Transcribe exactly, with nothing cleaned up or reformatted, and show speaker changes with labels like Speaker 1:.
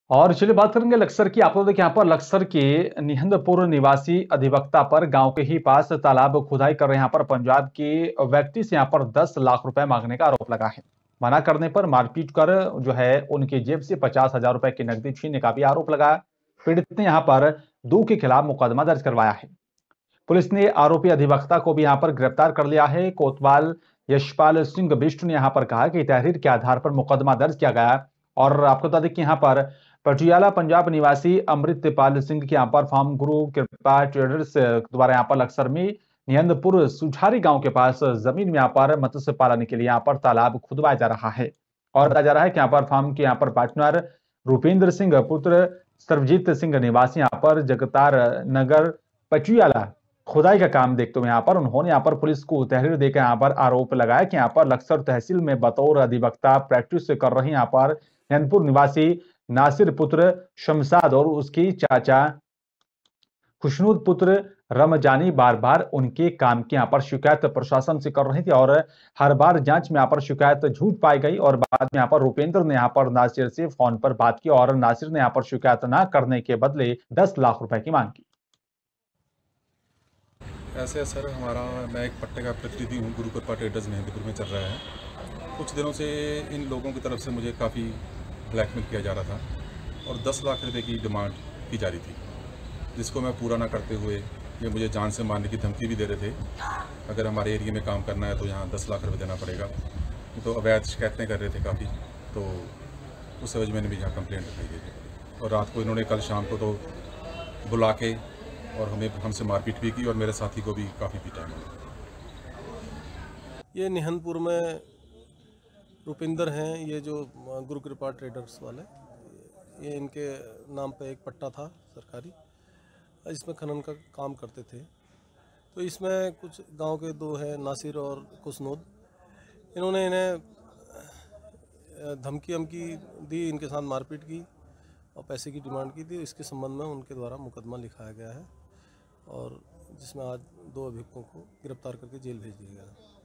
Speaker 1: और चलिए बात करेंगे लक्सर की। आप लोग देखिए यहाँ पर लक्सर के निहंदपुर निवासी अधिवक्ता पर गांव के ही पास तालाब खुदाई कर रहे यहाँ पर पंजाब के व्यक्ति से यहाँ पर दस लाख रुपए मांगने का आरोप लगा है। मना करने पर मारपीट कर जो है उनकी जेब से पचास हजार रुपए की नकदी छीनने का भी आरोप लगा। पीड़ित ने यहाँ पर दो के खिलाफ मुकदमा दर्ज करवाया है। पुलिस ने आरोपी अधिवक्ता को भी यहाँ पर गिरफ्तार कर लिया है। कोतवाल यशपाल सिंह बिष्ट ने यहाँ पर कहा कि तहरीर के आधार पर मुकदमा दर्ज किया गया। और आपको बता दें कि यहाँ पर पटियाला पंजाब निवासी अमृतपाल सिंह के यहाँ पर फार्म गुरु कृपा ट्रेडर्स द्वारा यहाँ पर लक्सर में निहंदपुर सुझारी गांव के पास जमीन में यहाँ पर मत्स्य पालन के लिए यहाँ पर तालाब खुदवाया जा रहा है। और बताया जा रहा है कि यहाँ पर फार्म के यहाँ पर पार्टनर रूपेंद्र सिंह पुत्र सर्वजीत सिंह निवासी यहाँ पर जगतार नगर पटियाला खुदाई का काम देखते हुए यहाँ पर उन्होंने यहाँ पर पुलिस को तहरीर देकर यहाँ पर आरोप लगाया कि यहाँ पर लक्सर तहसील में बतौर अधिवक्ता प्रैक्टिस कर रही यहाँ पर नैनपुर निवासी नासिर पुत्र शमशाद और उसकी चाचा खुशनूद पुत्र रमजानी बार बार उनके काम की यहाँ पर शिकायत प्रशासन से कर रही थी। और हर बार जांच में यहाँ पर शिकायत झूठ पाई गई और बाद में यहाँ पर रूपेंद्र ने यहाँ पर नासिर से फोन पर बात की और नासिर ने यहाँ पर शिकायत न करने के बदले दस लाख रुपए की मांग की।
Speaker 2: ऐसे सर हमारा मैं एक पट्टे का प्रतिनिधि हूँ। गुरु कृपा ट्रेडर्स मेहंदीपुर में चल रहा है। कुछ दिनों से इन लोगों की तरफ से मुझे काफ़ी ब्लैकमेल किया जा रहा था और दस लाख रुपए की डिमांड की जा रही थी, जिसको मैं पूरा ना करते हुए ये मुझे जान से मारने की धमकी भी दे रहे थे। अगर हमारे एरिया में काम करना है तो यहाँ दस लाख रुपये देना पड़ेगा। तो अवैध शिकायतें कर रहे थे काफ़ी, तो उस वजह मैंने भी यहाँ कंप्लेंट लिखाई थी। और रात को इन्होंने कल शाम को तो बुला के और हमें हमसे मारपीट भी की और मेरे साथी को भी काफ़ी पीटा है।
Speaker 3: ये निहंदपुर में रुपिंदर हैं, ये जो गुरु कृपा ट्रेडर्स वाले, ये इनके नाम पे एक पट्टा था सरकारी, इसमें खनन का काम करते थे। तो इसमें कुछ गांव के दो हैं, नासिर और खुशनूद, इन्होंने इन्हें धमकी धमकी दी, इनके साथ मारपीट की और पैसे की डिमांड की थी। इसके संबंध में उनके द्वारा मुकदमा लिखाया गया है और जिसमें आज दो अभियुक्तों को गिरफ्तार करके जेल भेज दिया गया है।